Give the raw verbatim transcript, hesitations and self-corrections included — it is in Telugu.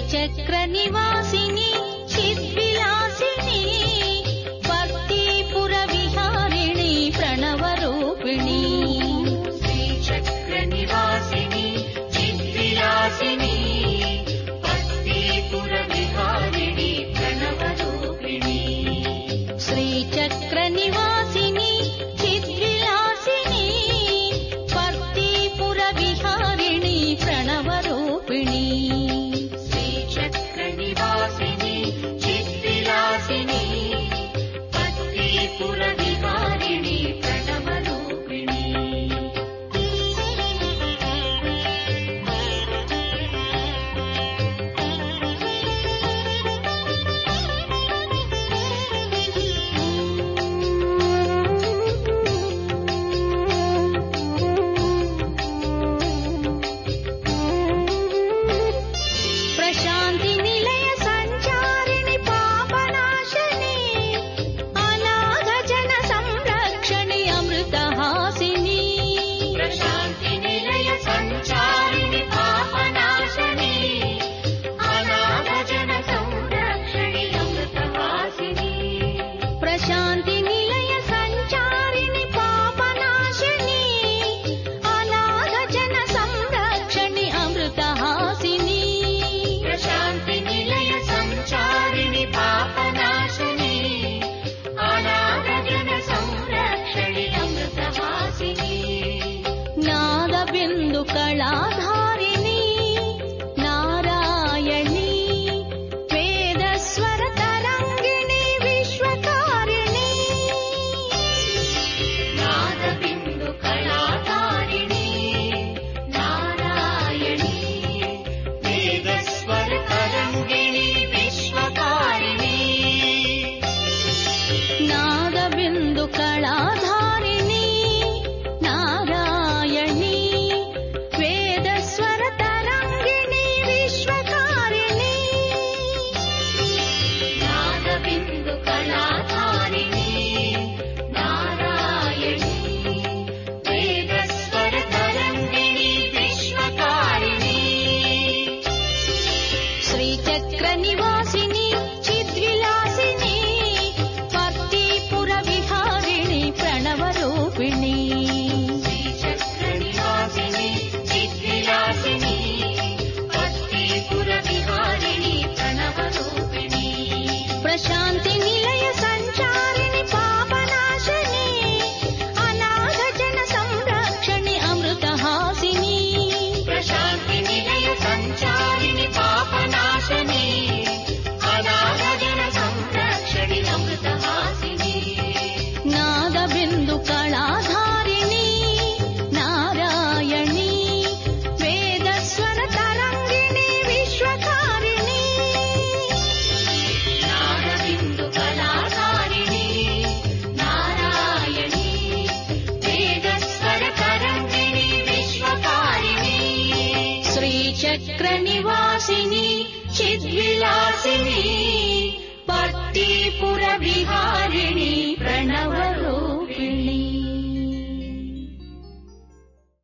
శ్రీచక్ర నివాసిని చిద్విలాసిని భక్తిపుర విహారిణి ప్రణవరూపిణి శ్రీచక్ర నివాసిని చిద్విలాసిని భక్తిపుర విహారిణి ప్రణవరూపిణి శ్రీచక్ర నివాసిని చిద్విలాసిని భక్తిపుర విహారిణి ప్రణవరూపిణి శ్రీచక్ర నివాసిని చిద్విలాసిని భక్తిపుర విహారిణి ప్రణవరూపిణి ప్రశాంతి నిలయ సంచారిణి పాపనాశిని అనాథ జన సంరక్షణి అమృతహాసిని ప్రశాంతి నిలయ సంచారిణి పాపనాశిని అనాథ జన సంరక్షణి అమృతవాసిని ప్రశాంతి నిలయ సంచారిణి పాపనాశిని అనాథ జన సంరక్షణి అమృతహాసిని ప్రశాంతి నిలయ సంచారిణి పాపనాశిని అనాథ జన సంరక్షణి అమృతవాసిని నాద బిందు కళాధారిణి నారాయణి వేదస్వర తరంగిణి విశ్వకారిణి నాద బిందు కళాధారిణి నారాయణి వేదస్వర తరంగిణి విశ్వకారిణి నాద బిందు కళాధారిణి నారాయణి వేదస్వర తరంగిణి విశ్వకారిణి నాద బిందు కళాధారిణి నారాయణి వేదస్వర తరంగిణి విశ్వకారిణి శ్రీచక్ర నివాసిని చిద్విలాసిని భక్తిపుర విహారిణి ప్రణవరూపిణి శ్రీచక్ర నివాసిని చిద్విలాసిని భక్తిపుర విహారిణి ప్రణవరూపిణి ప్రశాంతి నిలయ సంచారిణి పాపనాశిని అనాథ జన సంరక్షణి అమృతహాసిని ప్రశాంతి నిలయ సంచారిణి పాపనాశిని అనాథ జన సంరక్షణి అమృతవాసిని నాద బిందు కళాధారిణి నారాయణి వేదస్వర తరంగిణి విశ్వకారిణి నాద బిందు కళాధారిణి నారాయణి వేదస్వర తరంగిణి విశ్వకారిణి శ్రీచక్ర నివాసిని చిద్విలాసిని భక్తిపుర విహారిణి ప్రణవరూపిణి